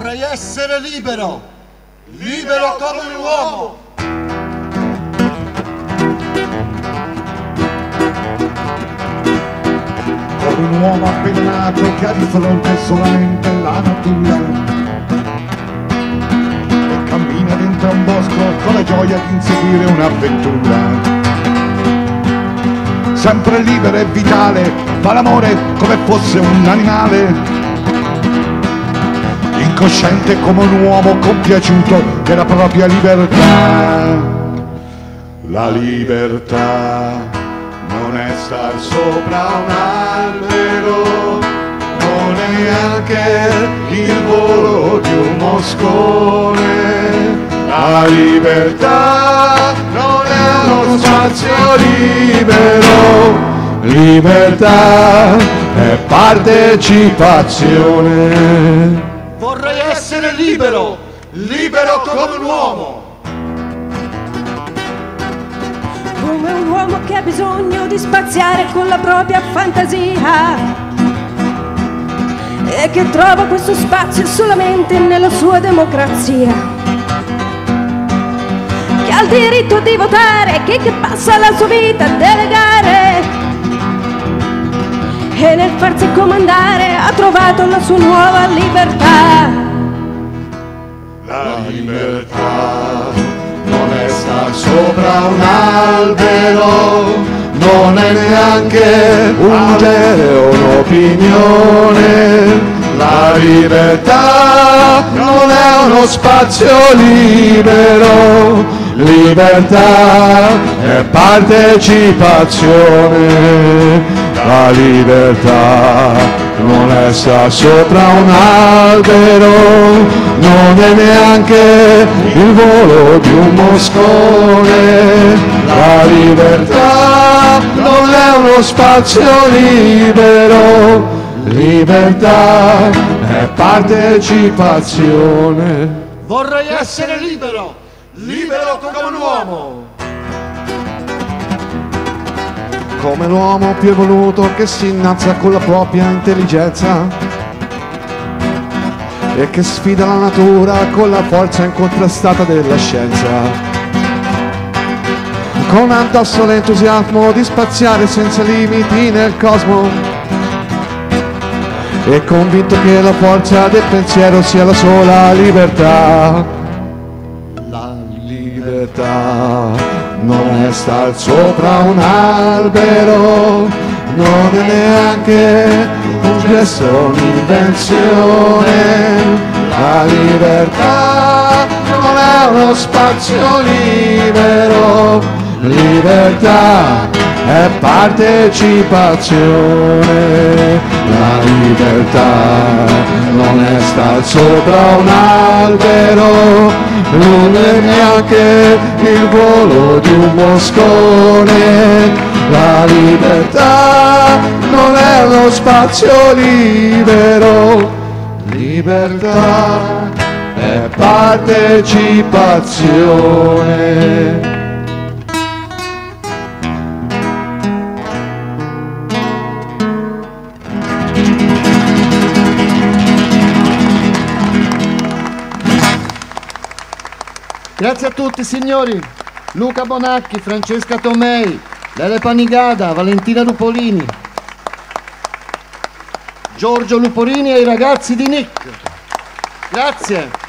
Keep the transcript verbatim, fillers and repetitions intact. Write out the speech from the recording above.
Vorrei essere libero, libero come un uomo. Come un uomo appena nato che ha di fronte solamente la natura e cammina dentro un bosco con la gioia di inseguire un'avventura. Sempre libero e vitale, fa l'amore come fosse un animale, incosciente come un uomo compiaciuto della propria libertà. La libertà non è star sopra un albero, non è neanche il volo di un moscone. La libertà non è uno spazio libero, libertà è partecipazione. Vorrei essere libero, libero come un uomo. Come un uomo che ha bisogno di spaziare con la propria fantasia e che trova questo spazio solamente nella sua democrazia, che ha il diritto di votare, che, che passa la sua vita a delegare e nel farsi comandare ha trovato la sua nuova libertà. La libertà non è star sopra un albero, non è neanche un genere o un'opinione. La libertà non è uno spazio libero, libertà è partecipazione. La libertà non è sta sopra un albero, non è neanche il volo di un moscone. La libertà non è uno spazio libero, libertà è partecipazione. Vorrei essere libero, libero come un uomo. Come l'uomo più evoluto che si innalza con la propria intelligenza e che sfida la natura con la forza incontrastata della scienza, con addosso l'entusiasmo di spaziare senza limiti nel cosmo e convinto che la forza del pensiero sia la sola libertà. La libertà non è star sopra un albero, non è neanche un gesto, un'invenzione. La libertà non è uno spazio libero, libertà è partecipazione. La libertà non è star sopra un albero, non è neanche il volo di un moscone. La libertà non è uno spazio libero, libertà è partecipazione. Grazie a tutti signori, Luca Bonacchi, Francesca Tomei, Lele Panigada, Valentina Lupolini, Giorgio Luporini e i ragazzi di Nick. Grazie.